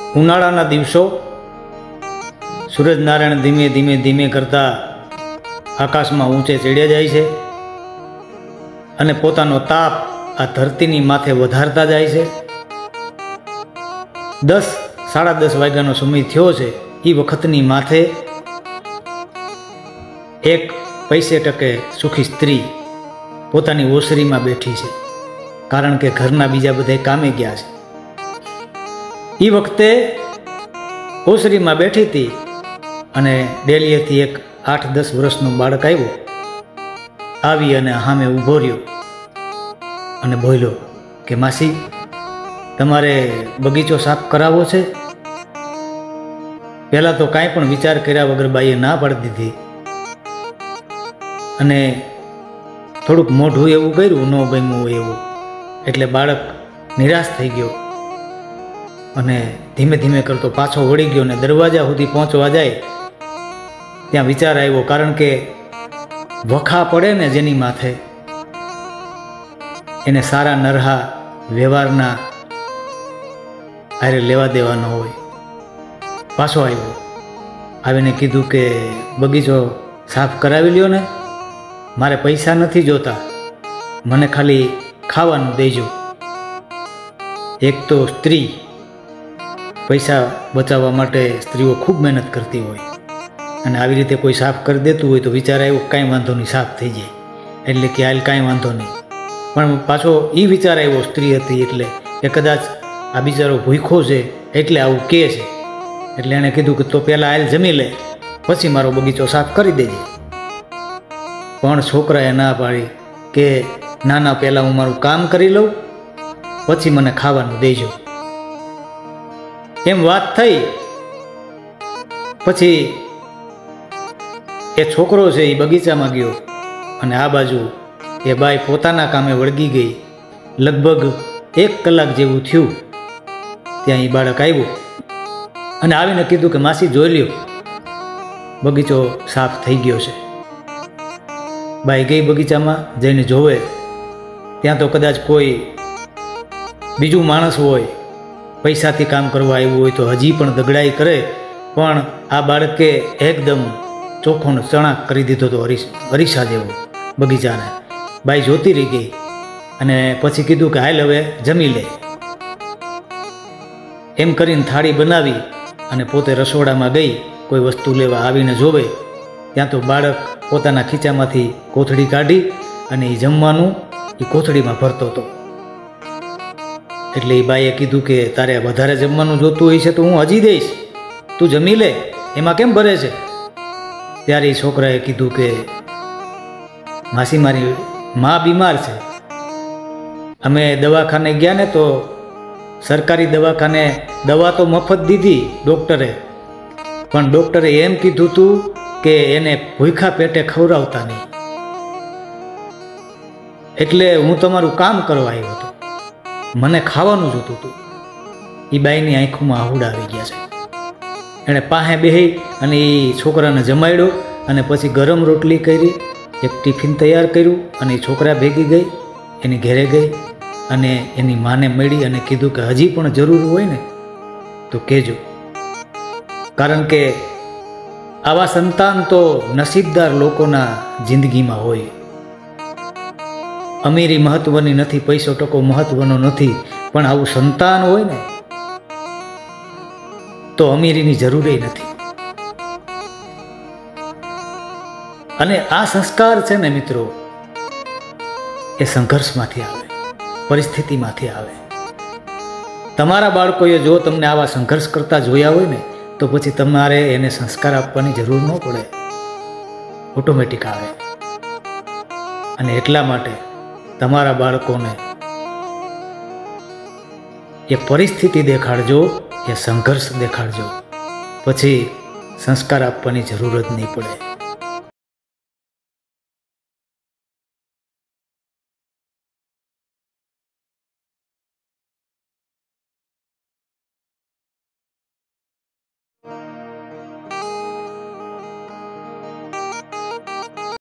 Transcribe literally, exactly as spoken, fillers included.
ઉનાળાના દિવસો સૂરજનારાયણ ધીમે ધીમે ધીમે કરતા આકાશમાં ઊંચે ચડ્યા જાય છે અને પોતાનો તાપ આ ધરતીની માથે વધારતા જાય છે. દસ સાડા દસ વાગ્યાનો સમય થયો છે. એ વખતની માથે એક પૈસે ટકે સુખી સ્ત્રી પોતાની ઓસરીમાં બેઠી છે, કારણ કે ઘરના બીજા બધા કામે ગયા છે. એ વખતે ઓસરીમાં બેઠી હતી અને ડેલીએથી એક આઠ દસ વર્ષનું બાળક આવ્યો. આવી અને સામે ઊભો રહ્યો અને બોલ્યો કે માસી, તમારે બગીચો સાફ કરાવવો છે? પહેલાં તો કાંઈ પણ વિચાર કર્યા વગર બાઈએ ના પાડી દીધી અને થોડુંક મોઢું એવું કર્યું, ન ગમ્યું હોય એવું. એટલે બાળક નિરાશ થઈ ગયો અને ધીમે ધીમે કરતો પાછો વળી ગયો ને દરવાજા સુધી પહોંચવા જાય ત્યાં વિચાર આવ્યો, કારણ કે વખા પડે ને જેની માથે એને સારા નરહા વ્યવહારના આરે લેવા દેવા ન હોય. પાછો આવ્યો, આવીને કીધું કે બગીચો સાફ કરાવી લ્યો ને, મારે પૈસા નથી જોતા, મને ખાલી ખાવાનું દેજો. એક તો સ્ત્રી, પૈસા બચાવવા માટે સ્ત્રીઓ ખૂબ મહેનત કરતી હોય અને આવી રીતે કોઈ સાફ કરી દેતું હોય તો વિચાર આવ્યો કાંઈ વાંધો નહીં, સાફ થઈ જાય. એટલે કે હાલ કાંઈ વાંધો નહીં. પણ પાછો એ વિચાર આવ્યો સ્ત્રી હતી એટલે કે કદાચ આ બિચારો ભૂખો છે એટલે આવું કહે છે. એટલે એણે કીધું કે તો પહેલાં હાલ જમી લે, પછી મારો બગીચો સાફ કરી દેજે. પણ છોકરાએ ના પાડી કે ના ના, પહેલાં હું મારું કામ કરી લઉં, પછી મને ખાવાનું દેજો. એમ વાત થઈ. પછી એ છોકરો છે એ બગીચામાં ગયો અને આ બાજુ એ બાઈ પોતાના કામે વળગી ગઈ. લગભગ એક કલાક જેવું થયું ત્યાં એ બાળક આવ્યું અને આવીને કીધું કે માસી જોઈ લ્યો, બગીચો સાફ થઈ ગયો છે. બાઈ ગઈ બગીચામાં, જઈને જોવે ત્યાં તો કદાચ કોઈ બીજું માણસ હોય, પૈસાથી કામ કરવા આવ્યું હોય તો હજી પણ દગડાઈ કરે, પણ આ બાળકે એકદમ ચોખ્ખોનો ચણાક કરી દીધો હતો, હરીશ હરીશા જેવો બગીચાને. બાઈ જોતી રહી ગઈ અને પછી કીધું કે હાલ હવે જમી લે. એમ કરીને થાળી બનાવી અને પોતે રસોડામાં ગઈ કોઈ વસ્તુ લેવા. આવીને જોવે ત્યાં તો બાળક પોતાના ખીચામાંથી કોથળી કાઢી અને એ જમવાનું એ કોથળીમાં ભરતો હતો. એટલે એ બાઈએ કીધું કે તારે વધારે જમવાનું જોતું હોય છે તો હું હજી દઈશ, તું જમી લે, એમાં કેમ ભરે છે? ત્યારે એ છોકરાએ કીધું કે માસી, મારી મા બીમાર છે, અમે દવાખાને ગયા ને તો સરકારી દવાખાને દવા તો મફત દીધી ડૉક્ટરે, પણ ડૉક્ટરે એમ કીધું હતું કે એને ભૂખ્યા પેટે ખવડાવતા નહીં. એટલે હું તમારું કામ કરવા આવ્યો હતો, મને ખાવાનું જોતું હતું. એ બાઈની આંખોમાં આહુડા આવી ગયા છે. એણે પાસે બેસી અને એ છોકરાને જમાડ્યો અને પછી ગરમ રોટલી કરી, એક ટિફિન તૈયાર કર્યું અને એ છોકરા ભેગી ગઈ, એની ઘરે ગઈ અને એની માને મળી અને કીધું કે હજી પણ જરૂર હોય ને તો કહેજો, કારણ કે આવા સંતાન તો નસીબદાર લોકોના જિંદગીમાં હોય. અમીરી મહત્વની નથી, પૈસો ટકો મહત્વનો નથી, પણ આવું સંતાન હોય ને તો અમીરીની જરૂર નથી. અને આ સંસ્કાર છે ને મિત્રો, એ સંઘર્ષમાંથી આવે, પરિસ્થિતિમાંથી આવે. તમારા બાળકોએ જો તમને આવા સંઘર્ષ કરતા જોયા હોય ને તો પછી તમારે એને સંસ્કાર આપવાની જરૂર ન પડે, ઓટોમેટિક આવે. અને એટલા માટે તમારા બાળકોને એ પરિસ્થિતિ દેખાડજો, એ સંઘર્ષ દેખાડજો, પછી સંસ્કાર આપવાની જરૂર જ નહીં પડે.